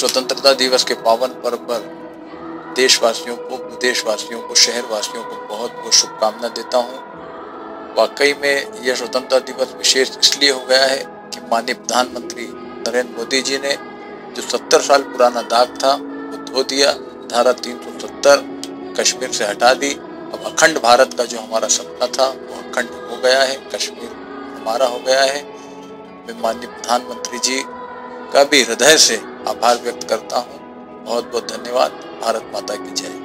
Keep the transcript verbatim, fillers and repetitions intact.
स्वतंत्रता दिवस के पावन पर्व पर देशवासियों को, विदेशवासियों को, शहरवासियों को बहुत बहुत शुभकामना देता हूँ। वाकई में यह स्वतंत्रता दिवस विशेष इसलिए हो गया है कि माननीय प्रधानमंत्री नरेंद्र मोदी जी ने जो सत्तर साल पुराना दाग था वो धो दिया। धारा तीन सौ सत्तर कश्मीर से हटा दी। अब अखंड भारत का जो हमारा सपना था वो अखंड हो गया है, कश्मीर हमारा हो गया है। मैं माननीय प्रधानमंत्री जी का भी हृदय से आभार व्यक्त करता हूँ। बहुत बहुत धन्यवाद। भारत माता की जय।